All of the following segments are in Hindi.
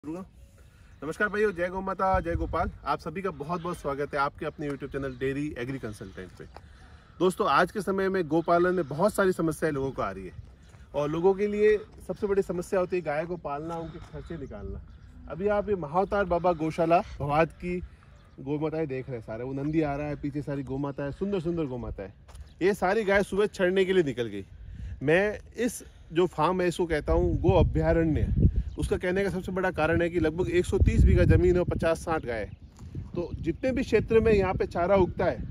नमस्कार भाइयों, जय गौ माता, जय गोपाल। आप सभी का बहुत बहुत स्वागत है आपके अपने YouTube channel dairy agri consultant पे। दोस्तों, आज के समय में गोपालन में बहुत सारी समस्याएं लोगों को आ रही है और लोगों के लिए सबसे बड़ी समस्या होती है गाय को पालना, उनके खर्चे निकालना। अभी आप ये महाअवतार बाबा गौशाला भवाद की गौ माताएं देख रहे हैं। सारे वो नंदी आ रहा है, पीछे सारी गौ माता है, सुंदर सुंदर गौ माता है। ये सारी गाय सुबह चढ़ने के लिए निकल गई। मैं इस जो फार्म है इसको कहता हूँ गो अभ्यारण्य। उसका कहने का सबसे बड़ा कारण है कि लगभग 130 बीघा जमीन है और 50-60 गाय। तो जितने भी क्षेत्र में यहाँ पे चारा उगता है,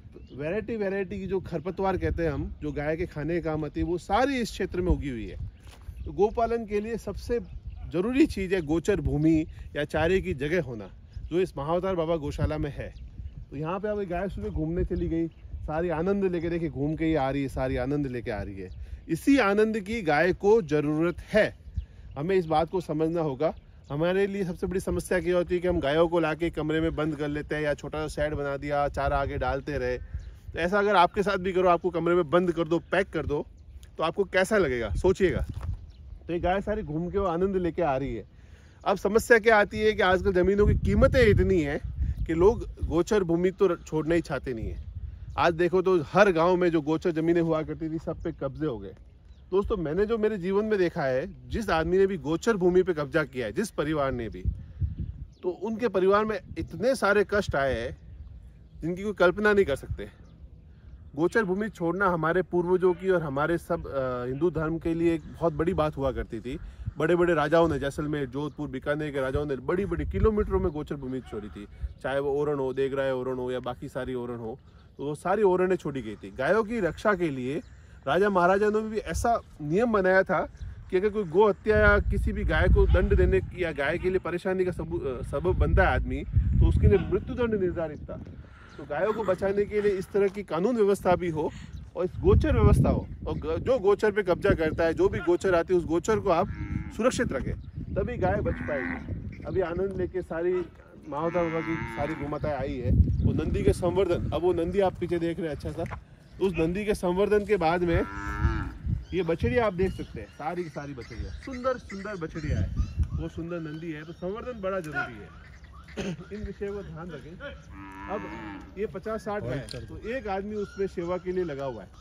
वैरायटी की जो खरपतवार कहते हैं हम, जो गाय के खाने के काम आती है, वो सारी इस क्षेत्र में उगी हुई है। तो गोपालन के लिए सबसे ज़रूरी चीज़ है गोचर भूमि या चारे की जगह होना, जो इस महाअवतार बाबा गौशाला में है। तो यहाँ पे अब गाय सुबह घूमने चली गई, सारी आनंद लेके, देखिए घूम के ही आ रही है, सारी आनंद लेके आ रही है। इसी आनंद की गाय को ज़रूरत है। हमें इस बात को समझना होगा। हमारे लिए सबसे बड़ी समस्या क्या होती है कि हम गायों को लाके कमरे में बंद कर लेते हैं या छोटा सा शेड बना दिया, चारा आगे डालते रहे। तो ऐसा अगर आपके साथ भी करो, आपको कमरे में बंद कर दो, पैक कर दो, तो आपको कैसा लगेगा, सोचिएगा। तो ये गाय सारी घूम के वो आनंद लेके आ रही है। अब समस्या क्या आती है कि आजकल ज़मीनों की कीमतें इतनी हैं कि लोग गोचर भूमि तो छोड़ना ही चाहते नहीं है। आज देखो तो हर गाँव में जो गोचर ज़मीनें हुआ करती थी, सब पे कब्जे हो गए। दोस्तों, मैंने जो मेरे जीवन में देखा है, जिस आदमी ने भी गोचर भूमि पे कब्जा किया है, जिस परिवार ने भी, तो उनके परिवार में इतने सारे कष्ट आए हैं जिनकी कोई कल्पना नहीं कर सकते। गोचर भूमि छोड़ना हमारे पूर्वजों की और हमारे सब हिंदू धर्म के लिए एक बहुत बड़ी बात हुआ करती थी। बड़े बड़े राजाओं ने, जैसलमेर, जोधपुर, बीकानेर के राजाओं ने बड़ी बड़ी किलोमीटरों में गोचर भूमि छोड़ी थी। चाहे वो ओरण हो, देगराय ओरण हो या बाकी सारी ओरण हो, तो वो सारी ओरणें छोड़ी गई थी। गायों की रक्षा के लिए राजा महाराजा ने भी ऐसा नियम बनाया था कि अगर कोई गौ हत्या या किसी भी गाय को दंड देने या गाय के लिए परेशानी का सबब बनता है आदमी, तो उसके लिए मृत्युदंड निर्धारित था। तो गायों को बचाने के लिए इस तरह की कानून व्यवस्था भी हो और इस गोचर व्यवस्था हो, और जो गोचर पे कब्जा करता है, जो भी गोचर आती है, उस गोचर को आप सुरक्षित रखें, तभी गाय बच पाएगी। अभी आनंद लेके सारी महाअवतार बाबा की सारी गोमाताएं आई है। वो नंदी के संवर्धन, अब वो नंदी आप पीछे देख रहे हैं, अच्छा सा, उस नंदी के संवर्धन के बाद में ये बछड़ियाँ आप देख सकते हैं, सारी की सारी बछड़ियाँ, सुंदर सुंदर बछड़ियाँ है। वो सुंदर नंदी है, तो संवर्धन बड़ा जरूरी है। इन विषयों को ध्यान रखें। अब ये 50-60 गाय है, तो एक आदमी उसमें सेवा के लिए लगा हुआ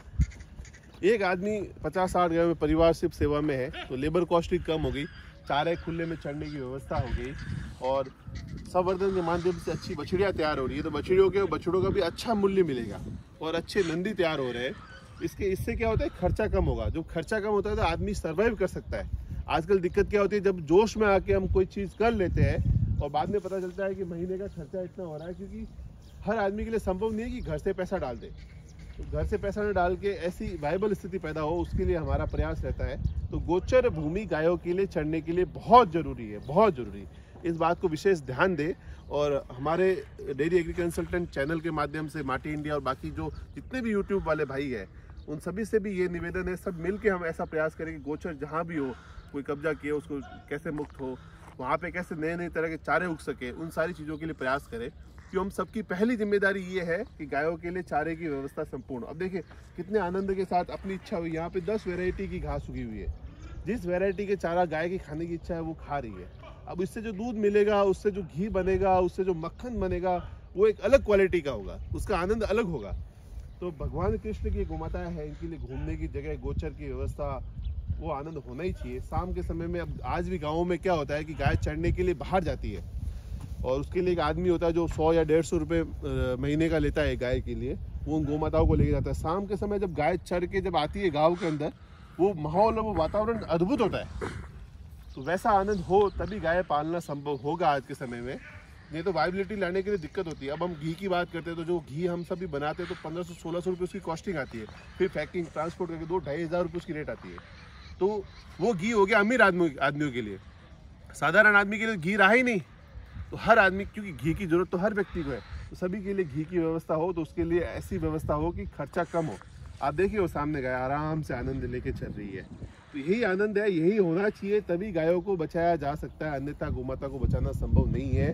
है। एक आदमी 50-60 गाय में परिवार सिर्फ सेवा में है, तो लेबर कॉस्ट भी कम हो गई, चारे खुले में चढ़ने की व्यवस्था हो गई और संवर्धन के माध्यम से अच्छी बछड़ियाँ तैयार हो रही है। तो बछड़ों का भी अच्छा मूल्य मिलेगा और अच्छे नंदी तैयार हो रहे हैं। इससे क्या होता है, खर्चा कम होगा। जो खर्चा कम होता है तो आदमी सर्वाइव कर सकता है। आजकल दिक्कत क्या होती है, जब जोश में आके हम कोई चीज़ कर लेते हैं और बाद में पता चलता है कि महीने का खर्चा इतना हो रहा है, क्योंकि हर आदमी के लिए संभव नहीं है कि घर से पैसा डाल दे। तो घर से पैसा न डाल के ऐसी वायबल स्थिति पैदा हो, उसके लिए हमारा प्रयास रहता है। तो गोचर भूमि गायों के लिए चढ़ने के लिए बहुत ज़रूरी है, बहुत ज़रूरी। इस बात को विशेष ध्यान दे और हमारे डेयरी एग्री कंसल्टेंट चैनल के माध्यम से माटी इंडिया और बाकी जो जितने भी यूट्यूब वाले भाई हैं, उन सभी से भी ये निवेदन है, सब मिल के हम ऐसा प्रयास करें कि गोचर जहाँ भी हो, कोई कब्जा किए, उसको कैसे मुक्त हो, वहाँ पे कैसे नए नए तरह के चारे उग सके, उन सारी चीज़ों के लिए प्रयास करें। कि हम सबकी पहली जिम्मेदारी ये है कि गायों के लिए चारे की व्यवस्था संपूर्ण। अब देखिए कितने आनंद के साथ अपनी इच्छा हुई, यहाँ पे 10 वैरायटी की घास उगी हुई है। जिस वैरायटी के चारा गाय की खाने की इच्छा है वो खा रही है। अब इससे जो दूध मिलेगा, उससे जो घी बनेगा, उससे जो मक्खन बनेगा, वो एक अलग क्वालिटी का होगा, उसका आनंद अलग होगा। तो भगवान कृष्ण की गोमाताएं हैं, इनके लिए घूमने की जगह, गोचर की व्यवस्था, वो आनंद होना ही चाहिए। शाम के समय में अब आज भी गाँवों में क्या होता है कि गाय चढ़ने के लिए बाहर जाती है और उसके लिए एक आदमी होता है जो 100 या 150 रुपये महीने का लेता है गाय के लिए, वो उन गोमाताओं को लेके जाता है। शाम के समय जब गाय चढ़ के जब आती है गाँव के अंदर, वो माहौल और वो वातावरण अद्भुत होता है। तो वैसा आनंद हो तभी गाय पालना संभव होगा आज के समय में, नहीं तो वाइबिलिटी लाने के लिए दिक्कत होती है। अब हम घी की बात करते हैं, तो जो घी हम सभी बनाते हैं तो 1500-1600 रुपये उसकी कॉस्टिंग आती है, फिर पैकिंग, ट्रांसपोर्ट करके 2-2.5 हज़ार रुपये उसकी रेट आती है। तो वो घी हो गया अमीर आदमियों के लिए, साधारण आदमी के लिए घी रहा ही नहीं। तो हर आदमी, क्योंकि घी की जरूरत तो हर व्यक्ति को है, तो सभी के लिए घी की व्यवस्था हो, तो उसके लिए ऐसी व्यवस्था हो कि खर्चा कम हो। आप देखिए वो सामने गाय आराम से आनंद लेके चल रही है। तो यही आनंद है, यही होना चाहिए, तभी गायों को बचाया जा सकता है, अन्यथा गोमाता को बचाना संभव नहीं है।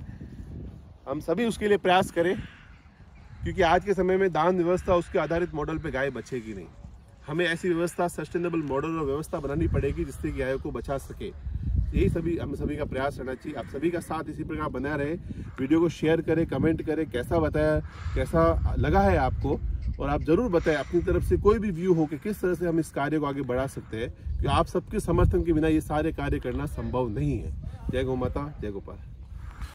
हम सभी उसके लिए प्रयास करें, क्योंकि आज के समय में दान व्यवस्था, उसके आधारित मॉडल पे गाय बचेगी नहीं। हमें ऐसी व्यवस्था, सस्टेनेबल मॉडल और व्यवस्था बनानी पड़ेगी जिससे गायों को बचा सके। यही हम सभी का प्रयास रहना चाहिए। आप सभी का साथ इसी प्रकार बना रहे। वीडियो को शेयर करें, कमेंट करें, कैसा लगा है आपको, और आप जरूर बताएं अपनी तरफ से कोई भी व्यू हो कि किस तरह से हम इस कार्य को आगे बढ़ा सकते हैं, क्योंकि आप सबके समर्थन के बिना ये सारे कार्य करना संभव नहीं है। जय गौ माता, जय गोपाल।